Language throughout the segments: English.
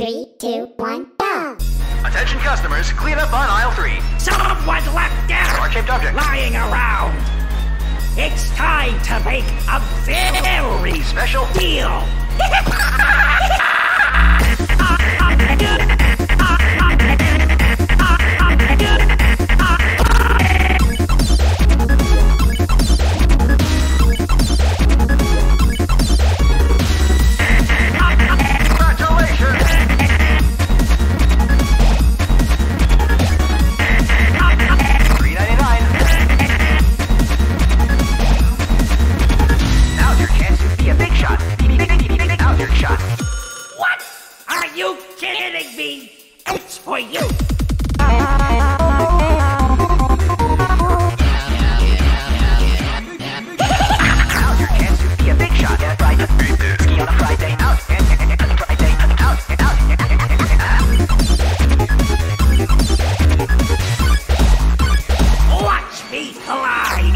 3, 2, 1, go! Attention customers, clean up on aisle 3. Someone left there Heart-shaped object. lying around. It's time to make a very Special deal. Are you kidding me? It's for you! Now's your chance to be a big shot. Ski on a Friday. Out. Friday. Out. Watch me glide!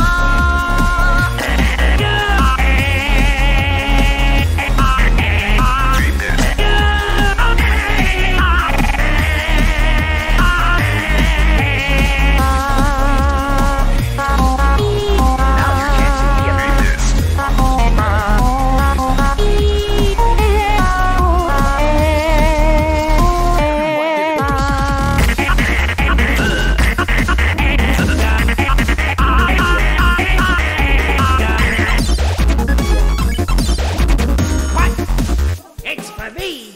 It's for me!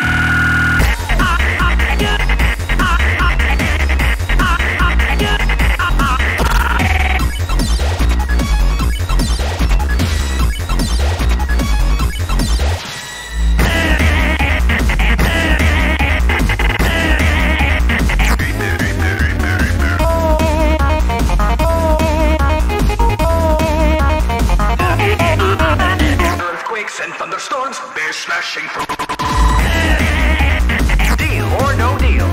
Earthquakes and thunderstorms, bears slashing through. Deal or no deal.